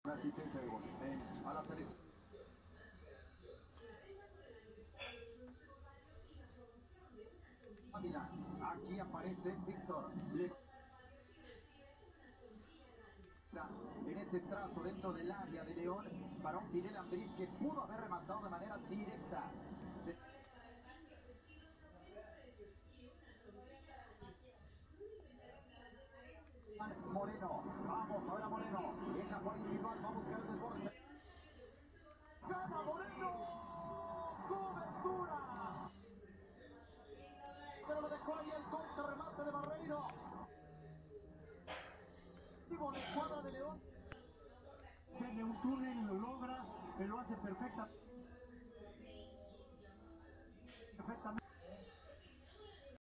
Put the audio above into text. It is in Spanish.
Una asistencia de gol a la selección. Aquí aparece Víctor. En ese trazo dentro del área de León para un Fidel Ambriz que pudo haber rematado de manera directa. Moreno, vamos a ver a Moreno, en la forma individual, va a buscar el desborde. ¡Gana Moreno! ¡Cobertura! Pero lo dejó ahí el corte remate de Barreiro. La escuadra de León. De un túnel lo logra, pero lo hace perfectamente.